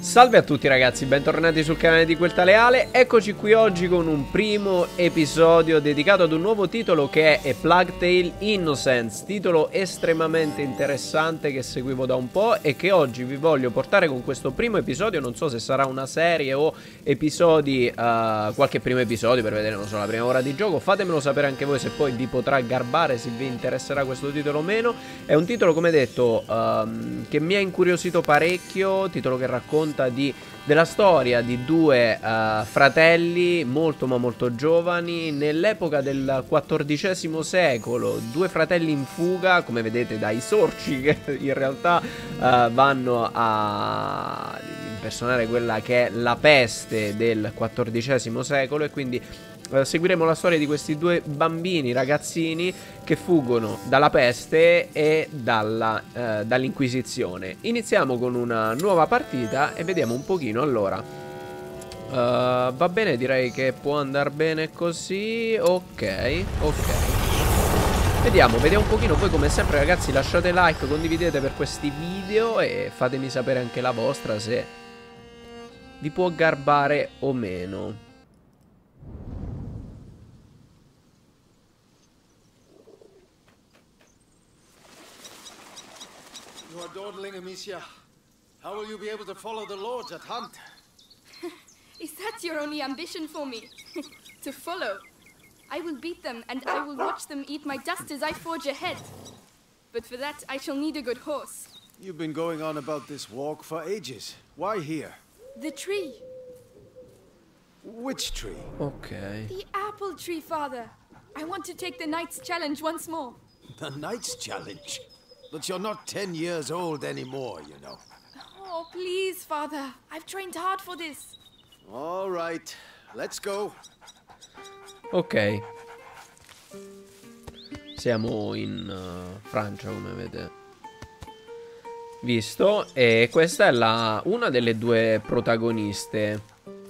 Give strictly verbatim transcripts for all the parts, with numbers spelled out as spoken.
Salve a tutti ragazzi, bentornati sul canale di Quel Tale Ale. Eccoci qui oggi con un primo episodio dedicato ad un nuovo titolo che è A Plague Tale Innocence. Titolo estremamente interessante che seguivo da un po' e che oggi vi voglio portare con questo primo episodio. Non so se sarà una serie o episodi, uh, qualche primo episodio per vedere, non so, la prima ora di gioco. Fatemelo sapere anche voi se poi vi potrà garbare, se vi interesserà questo titolo o meno. È un titolo, come detto, um, che mi ha incuriosito parecchio, titolo che racconta Di, della storia di due uh, fratelli molto ma molto giovani nell'epoca del quattordicesimo secolo, due fratelli in fuga, come vedete dai sorci che in realtà uh, vanno a impersonare quella che è la peste del quattordicesimo secolo, e quindi Uh, seguiremo la storia di questi due bambini, ragazzini, che fuggono dalla peste e dalla, uh, dall'Inquisizione. Iniziamo con una nuova partita e vediamo un pochino allora. Uh, va bene, direi che può andare bene così. Ok, ok. Vediamo, vediamo un pochino. Voi come sempre ragazzi lasciate like, condividete per questi video e fatemi sapere anche la vostra se vi può garbare o meno. You are dawdling, Amicia. How will you be able to follow the lords at hunt? Is that your only ambition for me? To follow? I will beat them, and I will watch them eat my dust as I forge ahead. But for that, I shall need a good horse. You've been going on about this walk for ages. Why here? The tree. Which tree? Ok. The apple tree, father. I want to take the Knight's Challenge once more. The Knight's Challenge? But you're not ten years old anymore, you know. Oh, please, father. I've trained hard for this. All right, let's go. Ok. Siamo in uh, Francia, come avete visto. E questa è la una delle due protagoniste.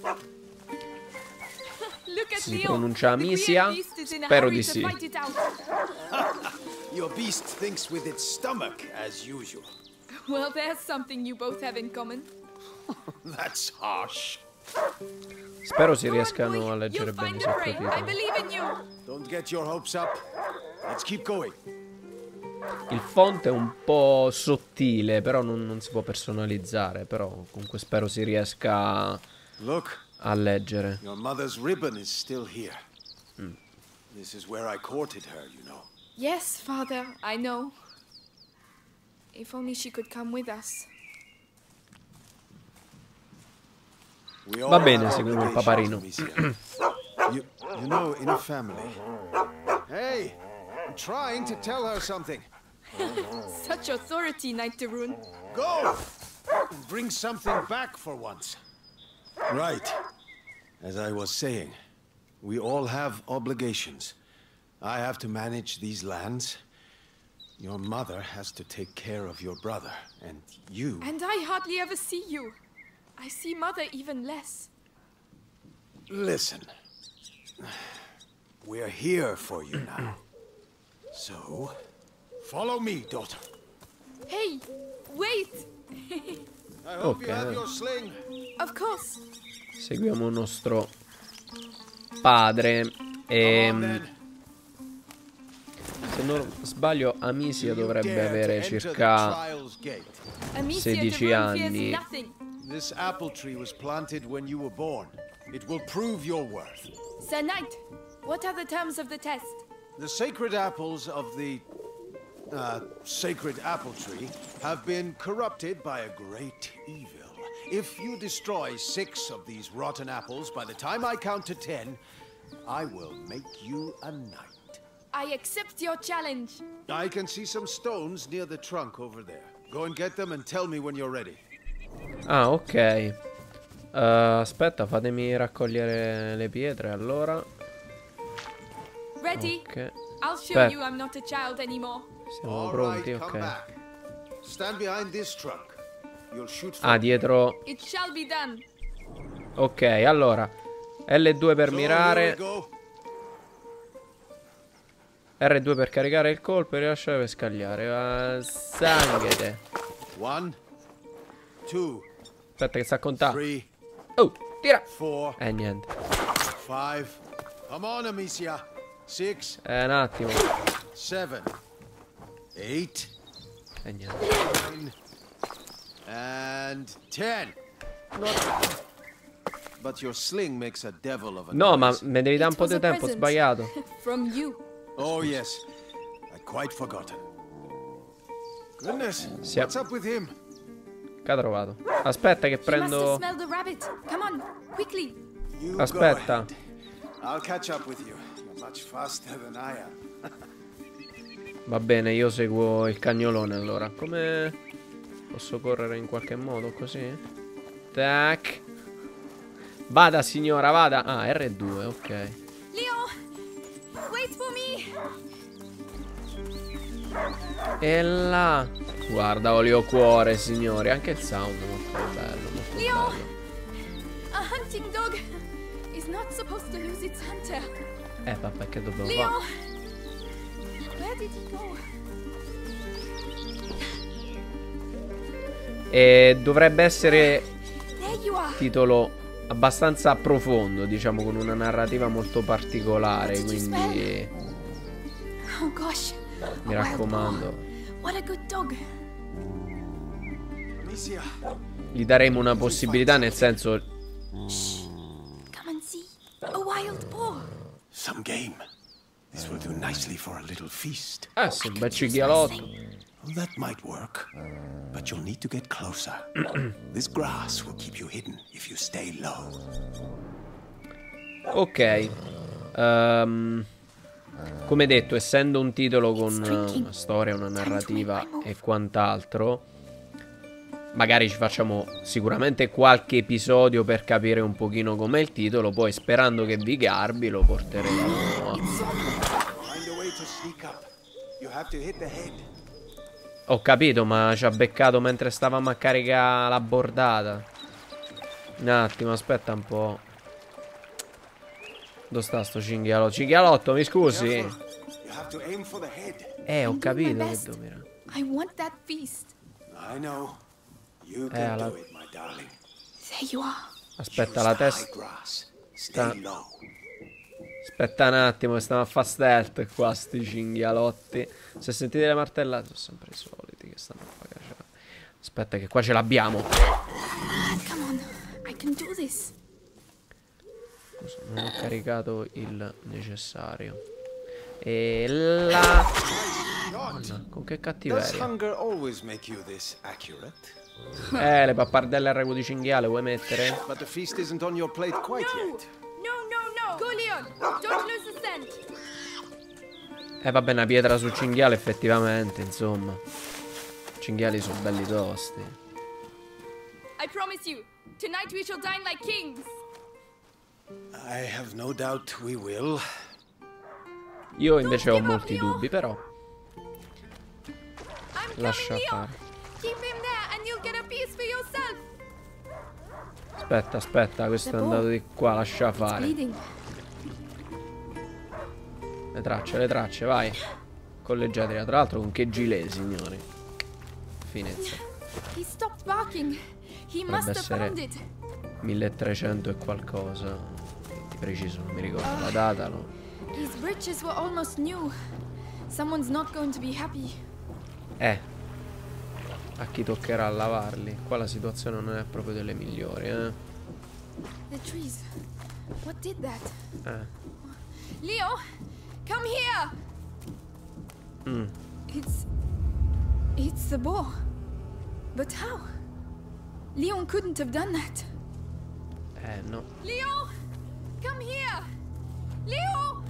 Si pronuncia Amicia? Spero di sì. Your beast thinks with its stomach, as usual. Well, there's something you both have in common. That's harsh. Spero si riescano a leggere bene i sottotitoli. I believe in you. Don't get your hopes up. Let's keep going. Il font è un po' sottile, però non, non si può personalizzare. Però comunque spero si riesca Look, a leggere. your mother's ribbon is still here. Mm. This is where I courted her, you know. Yes, father, I know. If only she could come with us. We all Va bene, have seguiamo il obligations, paparino. Amicia. you, you know, in a family. Hey, I'm trying to tell her something. Such authority, Knight de Rune. Go! Bring something back for once. Right. As I was saying, we all have obligations. I have to manage these lands. Your mother has to take care of your brother, and you... And I hardly ever see you. I see Mother even less. Listen. We're here for you now. So, follow me, daughter. Hey, wait! I hope Okay. you have your sling. Of course. Seguiamo il nostro padre. E Come on, then. se non sbaglio Amicia Do you dovrebbe dare to avere enter the circa trials gate? Amicia sedici de Rune fears anni. nothing. This apple tree was planted when you were born. It will prove your worth. Sir Knight, what are the terms of the test? The sacred apples of the uh, sacred apple tree have been corrupted by a great evil. If you destroy six of these rotten apples by the time I count to ten, I will make you a knight. I accept your challenge. I can see some stones near the trunk over there. Go and get them and tell me when you're ready. Ah, ok. Uh, aspetta, fatemi raccogliere le pietre allora. Ready? Ok. I'll show Aspetta. you I'm not a child anymore. Siamo All pronti, right, come ok. back. Stand behind this trunk. You'll shoot Ah, for dietro. It shall be done. Ok, allora L due per So, mirare, here we go. R due per caricare il colpo e rilasciare per scagliare. Uh, sanghete. One, two, Aspetta che sta a contare. Three, Oh, tira. four, Eh, niente. five. Come on, Amicia. Six, Eh, un attimo. seven, eight, Eh, niente. nine, and ten. Not bad. But your sling makes a devil of a No, ma noise. mi devi dare un po' It was di a tempo, ho present. sbagliato. From you. Oh, yes. I'd quite forgotten. Goodness, Sì. what's up with him? Che ha trovato? Aspetta che He must have prendo... smelled the rabbit. Come on, quickly. You go Aspetta. ahead. I'll catch up with you. You're much faster than I am. Va bene, io seguo il cagnolone allora. Come posso correre in qualche modo così? Tac. Vada signora, vada. Ah, erre due, ok. Leo, wait for me. E là. Guarda, olio cuore, signori. Anche il sound è molto bello, molto Leo, bello. a hunting dog is not supposed to lose its hunter. Eh, vabbè, che dobbiamo Leo, fare? where did he go? E dovrebbe essere There you are. titolo abbastanza profondo, diciamo, con una narrativa molto particolare, What did you quindi Oh gosh. mi A wild raccomando, boar. What a good dog. Amicia, gli daremo una possibilità, nel senso, Come and see. A wild boar. some game. This will do nicely for a little feast. eh sì, un bel cinghialotto. Well, that might work, but you'll need to get closer. This grass will keep you hidden if you stay low. Ok. Ehm, come detto, essendo un titolo con una storia, una narrativa e quant'altro, magari ci facciamo sicuramente qualche episodio per capire un pochino com'è il titolo, poi sperando che vi garbi lo porteremo a... Find a way to sneak up. You have to hit the head. Ho capito, ma ci ha beccato mentre stavamo a caricare la bordata. Un attimo, aspetta un po'. Dove sta sto cinghialotto? Cinghialotto, mi scusi? Careful. You have to aim for the head. Eh, ho I'm doing my capito che best. dov'era. I want that feast. I know. You Eh, can alla- do it, my darling. There you are. Use Aspetta, la the high testa. grass. sta- Stay low. Aspetta un attimo, che stiamo a fa stealth qua, sti cinghialotti. Se sentite le martellate, sono sempre i soliti che stanno a fa cacciare. Aspetta, che qua ce l'abbiamo. Come on. I can do this. Scusa, non ho caricato il necessario. E là. Madonna, con che Does cattiveria. hunger always make you this accurate? Eh, le pappardelle a rego di cinghiale vuoi mettere? But the feast isn't on your plate quite No. yet. No, no, no. Go, Leon. Don't lose the scent. Eh vabbè, una pietra sul cinghiale effettivamente, insomma. I cinghiali sono belli tosti. I promise you, tonight we shall dine like kings. I have no doubt we will. Io invece ho molti dubbi, però I'm lascia coming, Leo. fare. Keep him there and you'll get a piece for yourself. Aspetta, aspetta, questo è andato di qua, lascia fare. Bleeding. Le tracce, le tracce, vai. Colleggiatela, tra l'altro con che gilet, signori. Finezza. He stopped barking. He must have essere- found it. milletrecento e qualcosa. Di preciso, non mi ricordo la data, no. His breeches were almost new. Someone's not going to be happy. Eh. A chi toccherà lavarli? Qua la situazione non è proprio delle migliori, eh. The trees. What did that? Eh. Leo, come here. Mm. It's... It's the boar. But how? Leon couldn't have done that. Eh, no. Leo, come here. Leo.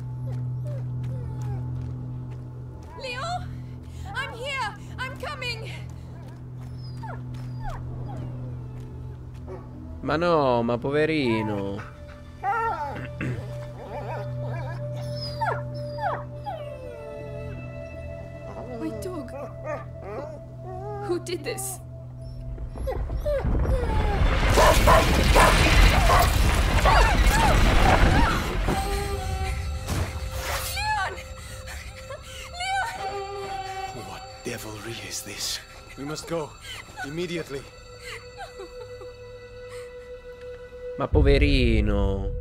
Leo, I'm here. I'm coming. Ma no, ma poverino. My dog. Who did this? Leon! Leon! What devilry is this? We must go. Immediately. Ma poverino.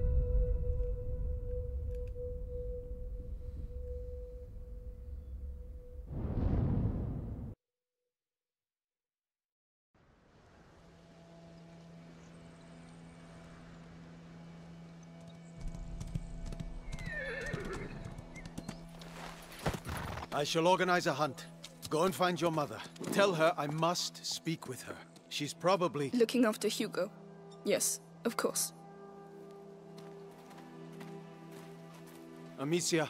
I shall organize a hunt. Go and find your mother. Tell her I must speak with her. She's probably... Looking after Hugo. Yes, of course. Amicia.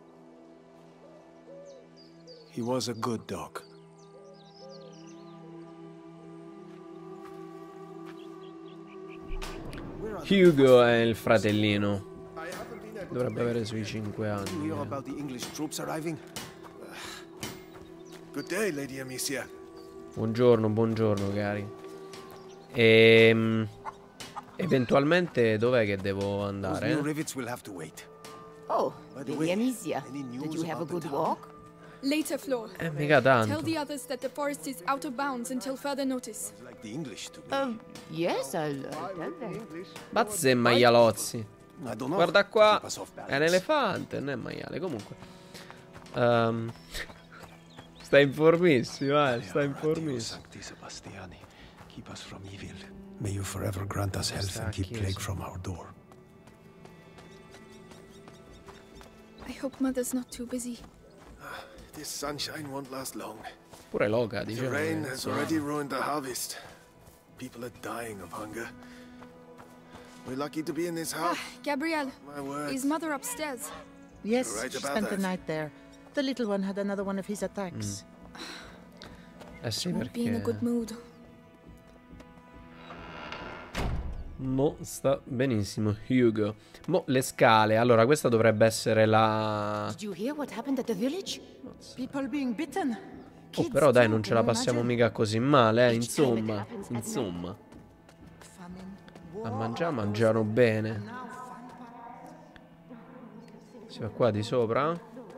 He was a good dog. Hugo è il fratellino. Dovrebbe avere sui cinque anni. You hear about the English troops arriving? Good day, Lady Amicia. Buongiorno, buongiorno cari. Ehm, eventualmente dov'è che devo andare? New rivets will have to wait. Oh, By the Lady way, Amicia, any news did you have a about the good town? walk? Later, Floor. Eh, mica Tell tanto. the others that the forest is out of bounds until further notice. Like the English to me. Um, yes, I'll, I'll tell them. Bazze e maialozzi. I don't know. Guarda qua. Keep us off balance. È un elefante, non è maiale. Comunque. Ehm, Sta informissimo, eh. Sta informissimo. Sancti Sebastiani, keep us from evil. May you forever grant us health and keep plague from our door. I hope Mother's not too busy. This sunshine won't last long. Pure Loga, The diciamo. rain che- has already ruined the harvest. People are dying of hunger. We're lucky to be in this house. Gabrielle, My word. is Mother upstairs? Yes, You're right she about spent the that. night there. The little one had another one of his attacks. Eh sì, Won't be in a good perché... mood. Mo sta benissimo, Hugo. Mo le scale. Allora, questa dovrebbe essere la... Did you hear what happened at the village? People being bitten. Oh, Kids però dai, too, non ce la can you passiamo imagine? mica così male, eh. Each time it Insomma, happens at night. insomma. Famine, A war, mangiare, mangiano bene. now vampire. Si va qua di sopra.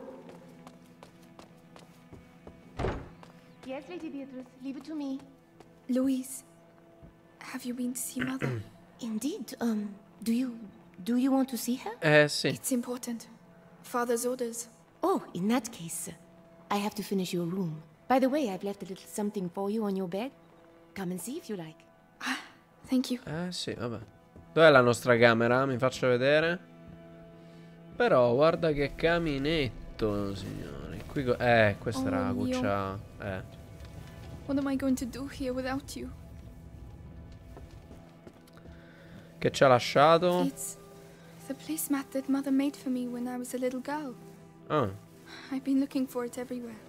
Yes, Lady Beatrice, leave it to me. Louise, have you been to see Mother? Indeed, um, do you, do you want to see her? Eh sì. It's important. Father's orders. Oh, in that case, I have to finish your room. By the way, I've left a little something for you on your bed. Come and see if you like. Thank you. Eh sì, vabbè. Dov'è la nostra camera? Mi faccio vedere. Però guarda che caminetto, signori. Qui co- eh, questa Oh, era la mio. cuccia. Eh. What am I going to do here without you? Che ci ha lasciato? It's the placemat that Mother made for me when I was a little girl. Ah. I've been looking for it everywhere.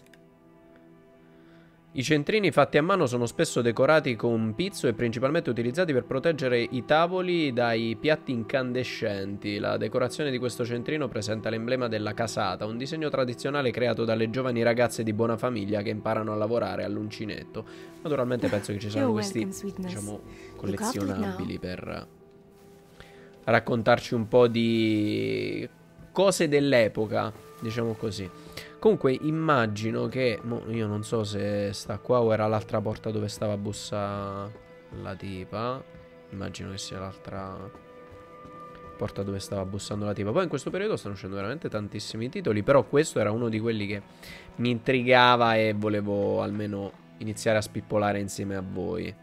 I centrini fatti a mano sono spesso decorati con pizzo e principalmente utilizzati per proteggere i tavoli dai piatti incandescenti. La decorazione di questo centrino presenta l'emblema della casata, un disegno tradizionale creato dalle giovani ragazze di buona famiglia che imparano a lavorare all'uncinetto. Naturalmente penso che ci siano You're questi, welcome, sweetness. diciamo, Look after it collezionabili now. per raccontarci un po' di cose dell'epoca, diciamo così. Comunque immagino che mo, io non so se sta qua o era l'altra porta dove stava a bussa la tipa. Immagino che sia l'altra porta dove stava bussando la tipa. Poi in questo periodo stanno uscendo veramente tantissimi titoli, però questo era uno di quelli che mi intrigava e volevo almeno iniziare a spippolare insieme a voi.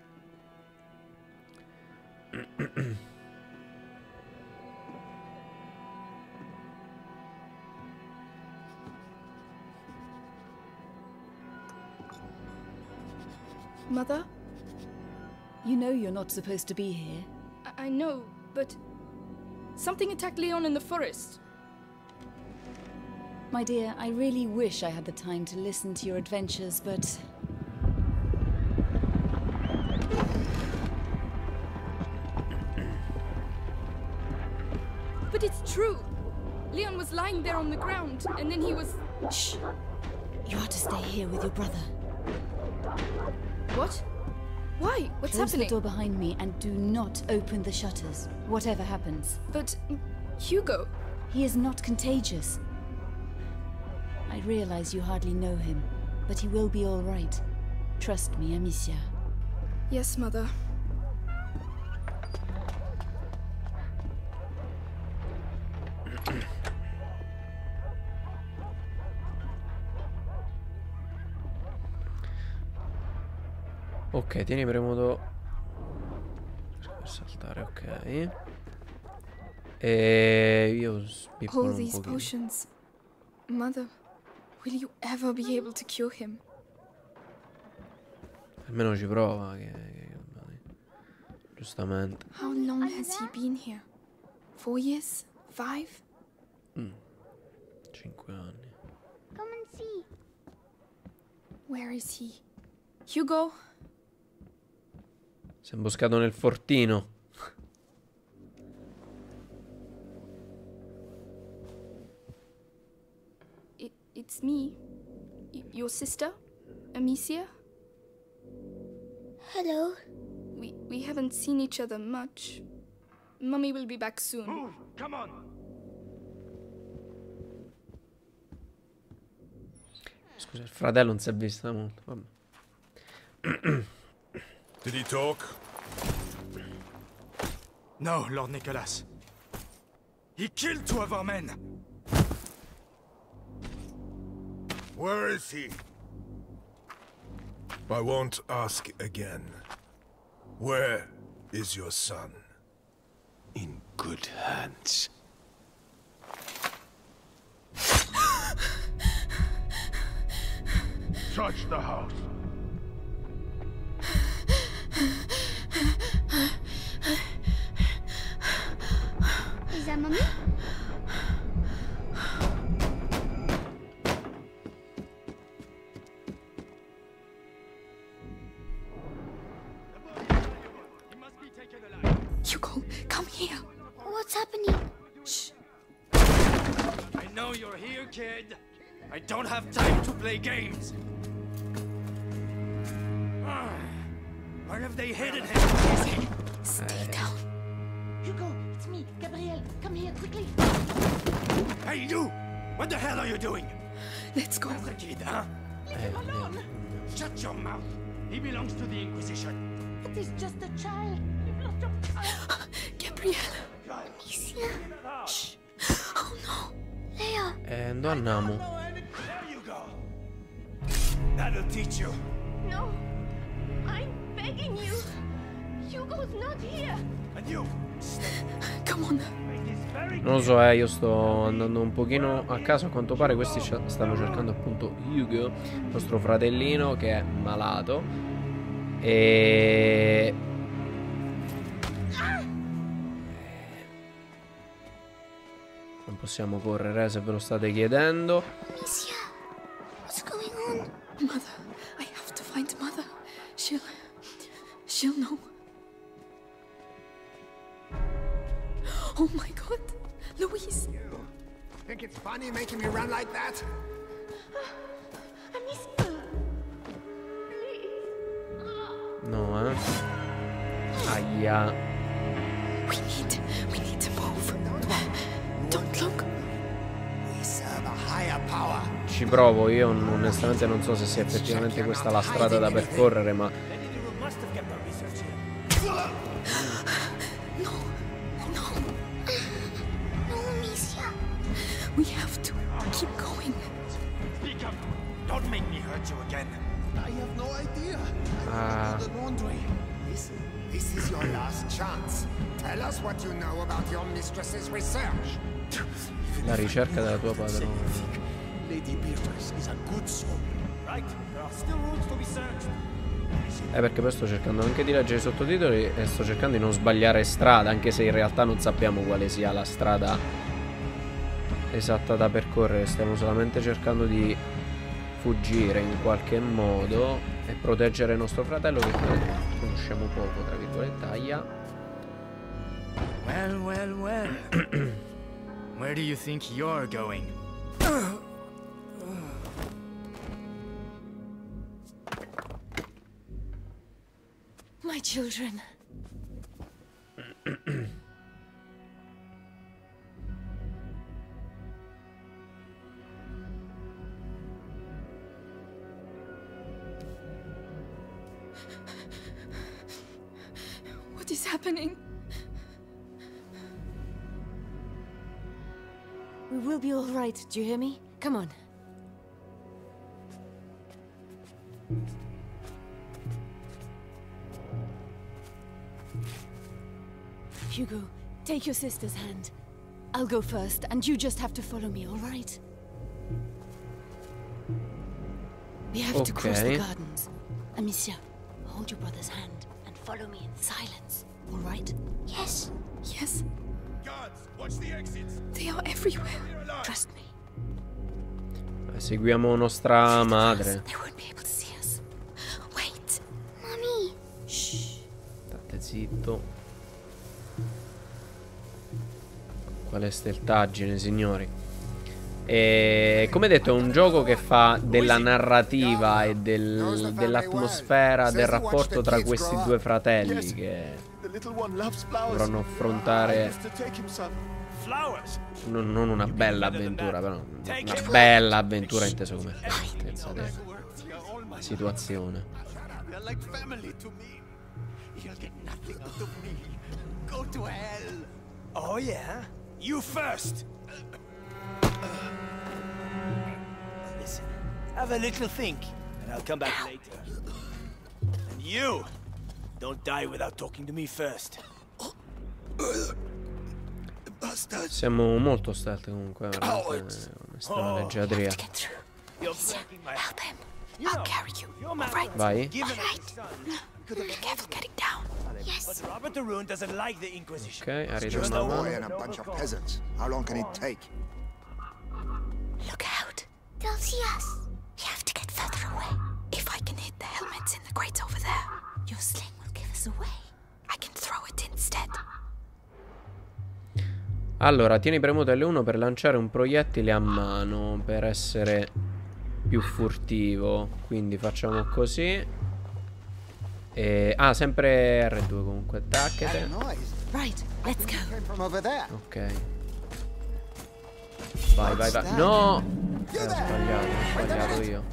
Mother? You know you're not supposed to be here. I, I know, but something attacked Leon in the forest. My dear, I really wish I had the time to listen to your adventures, but... But it's true. Leon was lying there on the ground, and then he was... Shh! You are to stay here with your brother. What? Why? What's Close happening? the door behind me and do not open the shutters, whatever happens. But Hugo... He is not contagious. I realize you hardly know him, but he will be all right. Trust me, Amicia. Yes, Mother. Ok, tieni premuto per saltare, ok. E io spippolo All un these pochino. potions. Mother, will you ever be able to cure him? Almeno ci prova, che, che- giustamente. How long has he been here? Four years? Five? Cinque anni. Come and see. Where is he? Hugo? Si è imboscato nel fortino. It, it's me. Y- your sister? Amicia? Hello. We, we haven't seen each other much. Mummy will be back soon. Move! Come on! Scusa, il fratello non si è visto molto. Vabbè. Did he talk? No, Lord Nicholas. He killed two of our men. Where is he? I won't ask again. Where is your son? In good hands. Search the house. Is that Mummy? Hugo, come here. What's happening? Shh. I know you're here, kid. I don't have time to play games. Ah, where have they hidden him? Stay down. Hugo, it's me, Gabrielle. Come here, quickly. Hey, you! What the hell are you doing? Let's go. That's the kid, huh? Eh, andiamo. Shut your mouth. He belongs to the Inquisition. It is just a child. You've lost your... Gabrielle. Amicia. Shh. Oh no. Leia. Eh, dove andiamo? There you go. That'll teach you. No. I'm begging you. Hugo's not here. And you, stay. Come on. Make this very Non lo so, eh, io sto andando un pochino a caso. A quanto pare questi cia- stanno cercando appunto Hugo, nostro fratellino che è malato. E... Non possiamo correre, eh, se ve lo state chiedendo. Amicia. What's going on? Mother. I have to find Mother. She'll... She'll know. Oh my god. Louise. Think it's funny making me run like that? Amicia. No, eh. Aia. We need... We need to move. Don't look. We serve a higher power. Ci provo, io n- onestamente non so se sia effettivamente questa la strada da percorrere, ma... must have kept our research here. No. No. No, Amicia. We have to keep going. Speak up. Don't make me hurt you again. I have no idea. Ah. The laundry. Listen, this is your last chance. Tell us what you know about your mistress's research. La ricerca della tua padrona. Lady Beatrice is a good soul. Right? There are still rooms to be searched. Eh, perché poi sto cercando anche di leggere i sottotitoli e sto cercando di non sbagliare strada, anche se in realtà non sappiamo quale sia la strada esatta da percorrere. Stiamo solamente cercando di fuggire in qualche modo e proteggere il nostro fratello che conosciamo poco, tra virgolette. Aia. Well, well, well. Where do you think you're going? My children. What is happening? We will be all right, do you hear me? Come on. Hugo, take your sister's hand. I'll go first, and you just have to follow me, all right? We have to cross the Ok. gardens. Amicia, hold your brother's hand and follow me in silence, all right? Yes. Yes, Guards, watch the exits. they are everywhere. Trust me. Seguiamo nostra madre. They won't be able to see us. Wait. Mommy. Shh. State zitto. Quale steltaggine, signori. E come detto, è un gioco che fa della narrativa e del, dell'atmosfera, del rapporto tra questi due fratelli che dovranno affrontare non, non una bella avventura, però una bella avventura inteso come pensate la situazione. Oh yeah? You first! Listen, have a little think, and I'll come back later. And you! Don't die without talking to me first. Siamo molto stealth comunque, veramente una strana leggiadria. You're breaking my Help him. I'll carry you. All right. Vai. Give it Be careful getting down. But Robert de Rune doesn't like the Inquisition. Ok, arriva Just una a boy mano. and a bunch of peasants. How long can it take? Look out. They'll see us. We have to get further away. If I can hit the helmets in the grate over there, Your sling will give us away. I can throw it instead. Allora, tieni premuto L uno per lanciare un proiettile a mano, per essere più furtivo. Quindi facciamo così. E... ah, sempre R due comunque. Tacchete. Right, let's go. Ok. Vai, vai, vai. No! Eh, ho sbagliato, ho sbagliato io.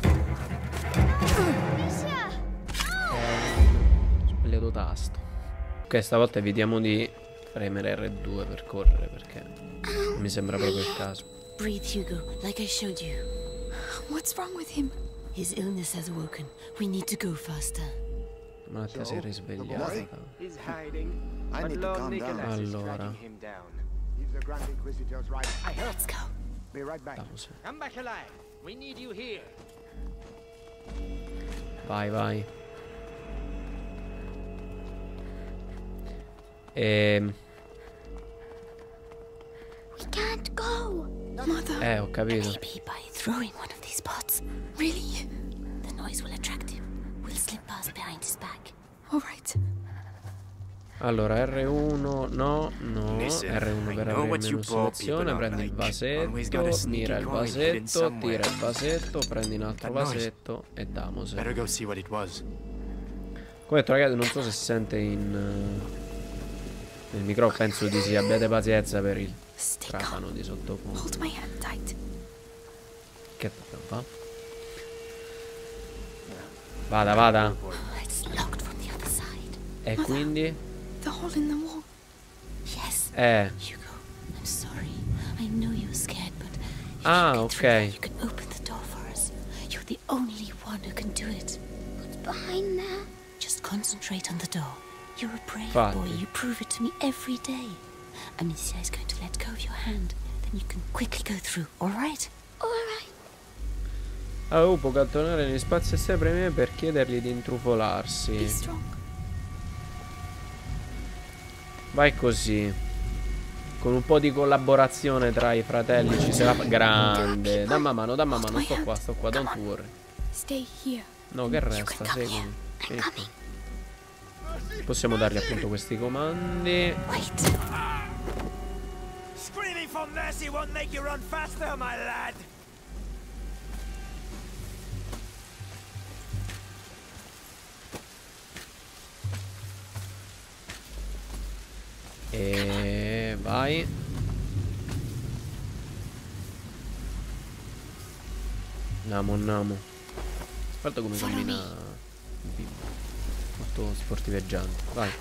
Ho sbagliato tasto. Ok, stavolta evitiamo di premere R due per correre, perché mi sembra proprio il caso. Breathe, Hugo, like I showed you. What's wrong with him? His illness has awoken. We need to go faster. La malattia si è risvegliata. He's hiding. I But need to Lord calm down. Nicholas is Allora. tracking him down. If the Grand Inquisitor's right, Let's go. be right back. Vamos. Come back alive. We need you here. Vai, vai. Ehm, We can't go. Mother. eh, ho capito. Maybe by throwing one of these pots. Really? The noise will attract him. We'll slip past behind his back. All right. Allora, R uno, no, no. Listen, R uno I per know avere what meno you brought selezione. people Prendi out il like. Always got a vasetto, sneaky mira il coin hidden vasetto, somewhere. tira il vasetto, prendi un altro That noise. vasetto e damose. Better go see what it was. Come detto, ragazzi, non so se si sente in uh, nel microfono, penso di sì. Abbiate pazienza per il trafano di sottofondo. Hold my hand tight. Che dobbiamo fare? Vada, vada. It's locked from the other side. E quindi? The hole in the wall. Yes. Eh. Hugo, I'm sorry. I know you're scared, but if Ah, you get through there, ok. you can open the door for us. You're the only one who can do it. What's behind there? Just concentrate on the door. You're a brave Infatti. boy. You prove it to me every day. Amicia is going to let go of your hand. Then you can quickly go through, all right? All right. Ah, oh, può cattonare negli spazi esterni premi per chiedergli di intrufolarsi. Be strong. Vai così. Con un po' di collaborazione tra i fratelli ci sarà. Grande. Dammi a mano, dammi a mano. Sto qua, sto qua, don't worry. Stay here. No, che resta? Seguimi. Vieni qui. Possiamo dargli appunto questi comandi. Wait. Screaming for mercy won't make you run faster, my lad. E vai. Namo, namo. Guarda come cammina il bimbo. Molto sportiveggiante. Vai.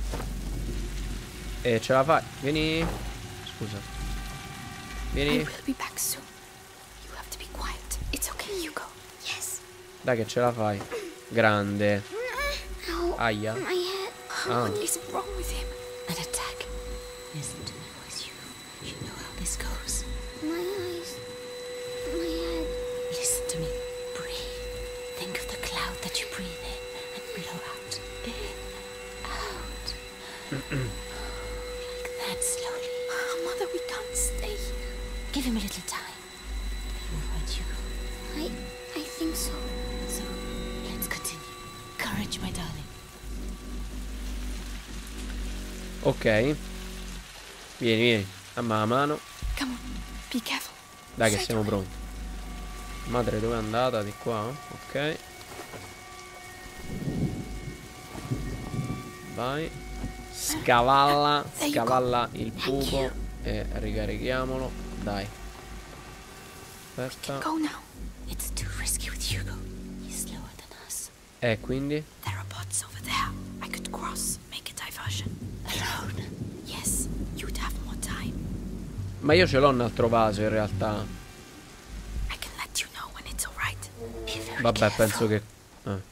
E ce la fai. Vieni. Scusa. I Vieni. will be back soon. You have to be quiet. It's okay, Hugo. Yes. Dai che ce la fai. Grande. Ow. Aia. My head. Ah. What is wrong with him? An attack. Listen to my voice, Hugo. You know how this goes. My eyes. My head. Listen to me. Breathe. Think of the cloud that you breathe in and blow out. In, out. Like that, slowly. Oh, Mother, we can't stay here. Give him a little time. All right, Hugo. I... I think so. So, let's continue. Courage, my darling. Ok. Vieni, vieni. Dammi la mano. Come on, be careful. Dai che siamo pronti. Madre dove è andata? Di qua? Ok. Vai. Scavalla. Scavalla il buco. E ricarichiamolo. Dai. Aspetta. Go now. It's too risky with Hugo. He's slower than us. E quindi? There are pots over there. I could cross, make a diversion. Alone. Yes, you'd have more time. Ma io ce l'ho un altro vaso in realtà. I can let you know when it's all right. Vabbè, penso che eh.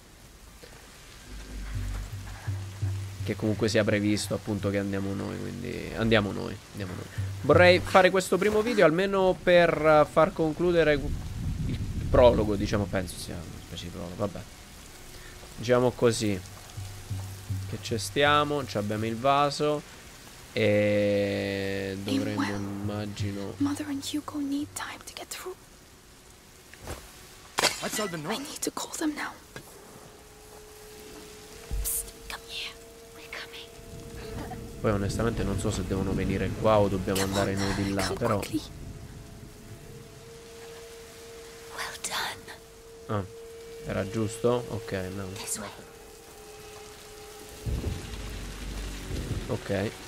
che comunque sia previsto appunto che andiamo noi, quindi andiamo noi, andiamo noi. Vorrei fare questo primo video almeno per far concludere il prologo, diciamo, penso sia una specie di prologo, vabbè. Diciamo così. Che ci stiamo, ci abbiamo il vaso e dovremmo, immagino. Mother and Hugo need time to get through. What's all the noise? I need to call them now. Psst, come here. We're coming. Poi onestamente non so se devono venire qua o dobbiamo andare noi di là, però. Well done. Ah, era giusto? Ok, no. Ok.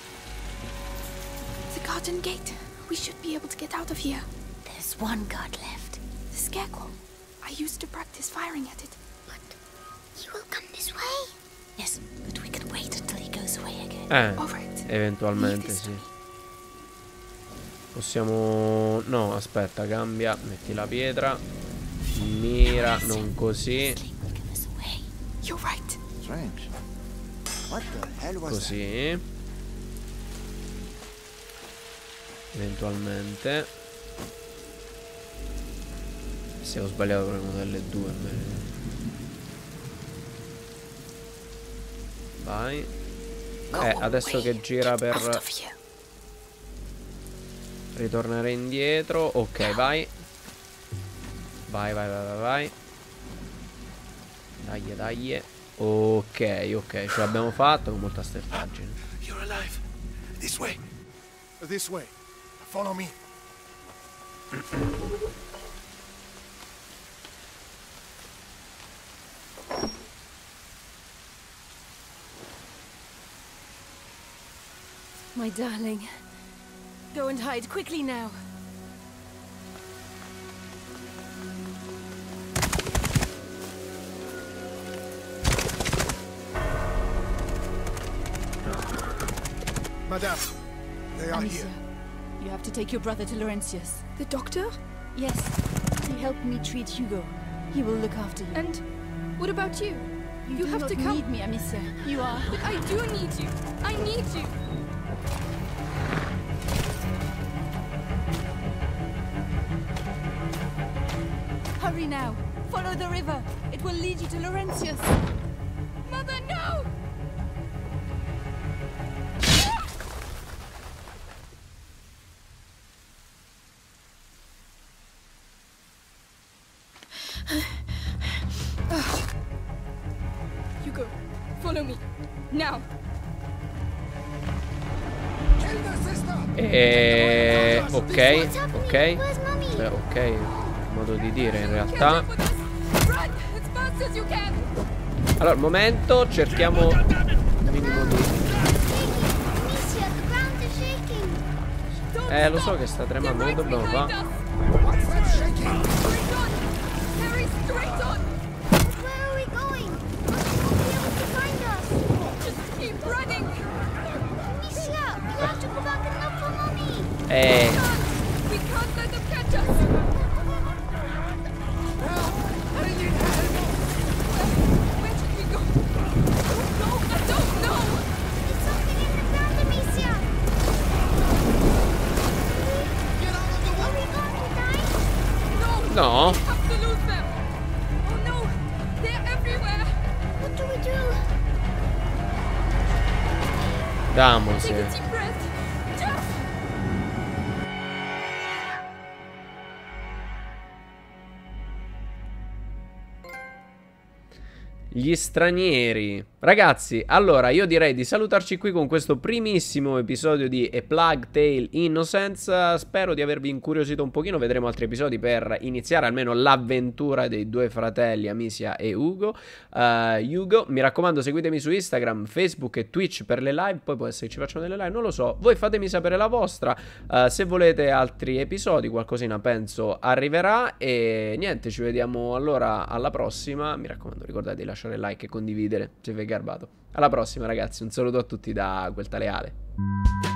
The garden gate. We should be able to get out of here. There's one guard left. The scarecrow. I used to practice firing at it. But he will come this way. Yes, but we can wait until he goes away again. Eh, right. eventualmente sì. Possiamo... No, aspetta, cambia. Metti la pietra. Mira, non così. You're right. Strange. What the hell was Così. Eventualmente. Se ho sbagliato per una delle due. Vai. Eh, adesso che gira per ritornare indietro. Ok, vai. Vai, vai, vai, vai, vai. Dai, dai. Ok, ok, ce l'abbiamo fatto con molta stertaggine. You're alive. This way. This way. Follow me. My darling. Go and hide quickly now. Madame, they are Amicia, here. you have to take your brother to Laurentius. The doctor? Yes, he helped me treat Hugo. He will look after you. And what about you? You, You do have not to come. need me, Amicia. You are. But I do need you. I need you. Hurry now. Follow the river. It will lead you to Laurentius. Mother, no! Hugo, follow me. Now. E... ok, ok. Beh, ok, modo di dire in realtà. Allora, al momento cerchiamo un minimo di... Eh, lo so che sta tremando, che dobbiamo fare? Eh... No. We have to lose them. Oh no, they're everywhere. What do we do? Damose. Take a deep breath. Jeff! Gli stranieri. Ragazzi, allora io direi di salutarci qui con questo primissimo episodio di A Plague Tale Innocence. Spero di avervi incuriosito un pochino. Vedremo altri episodi per iniziare almeno l'avventura dei due fratelli Amicia e Ugo. uh, Ugo, mi raccomando, seguitemi su Instagram, Facebook e Twitch per le live. Poi può essere che ci facciano delle live, non lo so. Voi fatemi sapere la vostra. uh, Se volete altri episodi, qualcosina penso arriverà. E niente, ci vediamo allora alla prossima. Mi raccomando, ricordate di lasciare like e condividere se vi è garbato. Alla prossima ragazzi, un saluto a tutti da quel tale Ale.